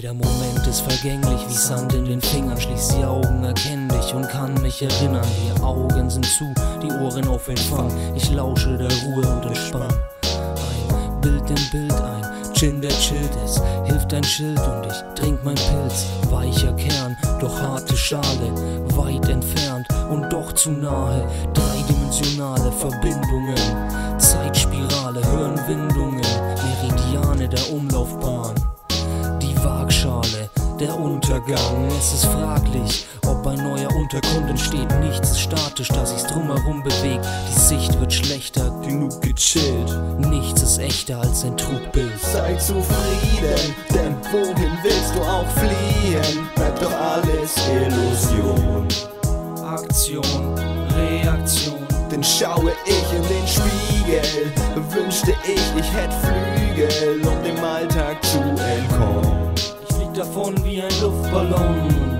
Jeder Moment ist vergänglich, wie Sand in den Fingern. Schließ die Augen, erkenn dich und kann mich erinnern. Die Augen sind zu, die Ohren auf Empfang. Ich lausche der Ruhe und entspann. Ein Bild im Bild, ein Gin, der chillt. Es hilft ein Schild und ich trink mein Pilz. Weicher Kern, doch harte Schale. Weit entfernt und doch zu nahe. Dreidimensionale Verbindungen. Zeitspirale, Hirnwindungen. Meridiane der Umlaufbahn. Waagschale, der Untergang. Es ist fraglich, ob ein neuer Untergrund entsteht. Nichts ist statisch, da sich's drumherum bewegt. Die Sicht wird schlechter, genug gechillt. Nichts ist echter als ein Trugbild. Sei zufrieden, denn wohin willst du auch fliehen? Bleibt doch alles Illusion. Aktion, Reaktion. Denn schaue ich in den Spiegel, wünschte ich hätte Flügel, um dem Alltag zu entkommen. Ich flieg davon wie ein Luftballon.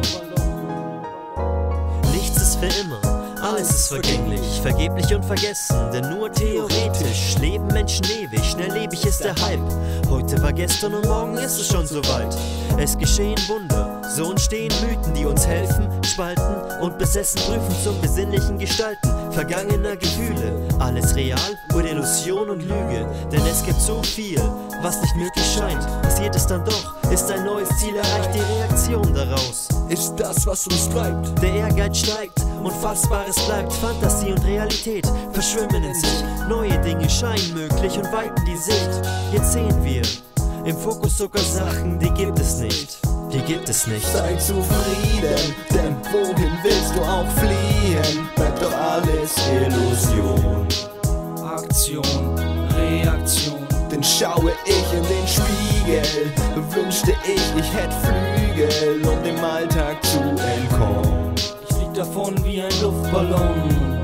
Nichts ist für immer, alles ist vergänglich, vergeblich und vergessen, denn nur theoretisch leben Menschen ewig, schnelllebig ist der Hype. Heute war gestern und morgen ist es schon soweit. Es geschehen Wunder, so entstehen Mythen, die uns helfen, spalten und besessen prüfen zum besinnlichen Gestalten vergangener Gefühle. Alles real oder Illusion und Lüge, denn es gibt so viel, was nicht möglich scheint. Passiert es dann doch, ist ein neues Ziel erreicht, die Reaktion daraus ist das, was uns treibt. Der Ehrgeiz steigt, Unfassbares bleibt. Fantasie und Realität verschwimmen in sich. Neue Dinge scheinen möglich und weiten die Sicht. Jetzt sehen wir im Fokus sogar Sachen, die gibt es nicht. Die gibt es nicht. Sei zufrieden, denn wohin willst du auch fliehen? Bleibt doch alles Illusion. Aktion, Reaktion. Denn schaue ich in den Spiegel, wünschte ich hätte Flügel, um dem Alltag zu entkommen. Ich flieg davon wie ein Luftballon.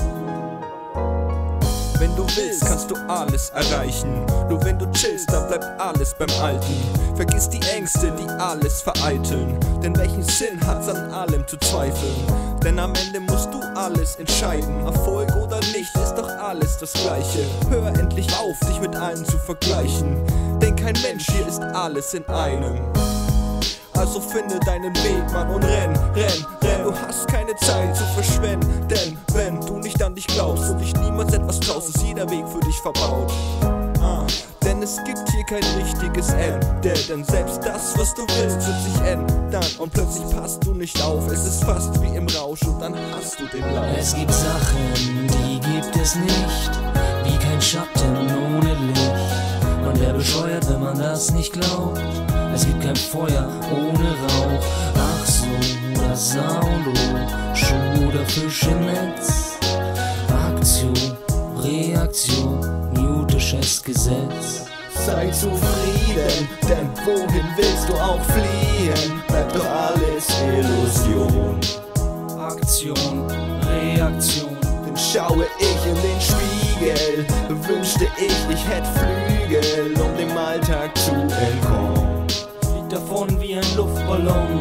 Wenn du willst, kannst du alles erreichen. Nur wenn du chillst, dann bleibt alles beim Alten. Vergiss die Ängste, die alles vereiteln. Denn welchen Sinn hat's an allem zu zweifeln? Denn am Ende musst du alles entscheiden. Erfolg oder nicht, ist doch alles das Gleiche. Hör endlich auf, dich mit allen zu vergleichen. Denn kein Mensch hier ist alles in einem. Also finde deinen Weg, Mann, und renn. Du hast keine Zeit zu verschwenden. Denn wenn du nicht an dich glaubst und dich niemals etwas traust, ist jeder Weg für dich verbaut. Denn es gibt hier kein richtiges Ende. Denn selbst das, was du willst, wird sich ändern. Und plötzlich passt du nicht auf. Es ist fast wie im Rausch und dann hast du den Lauf. Es gibt Sachen, die gibt es nicht. Wie kein Schatten ohne Licht. Man wäre bescheuert, wenn man das nicht glaubt. Es gibt kein Feuer ohne Rauch. Ach so, das Sound, oh, Schuh oder Fisch im Netz. Aktion, Reaktion, Newtonsches Gesetz. Sei zufrieden, denn wohin willst du auch fliehen? Bleibt doch alles Illusion. Aktion, Reaktion. Denn schaue ich in den Spiegel, wünschte ich hätte Flügel, um dem Alltag zu entkommen. Ich flieg davon wie ein Luftballon.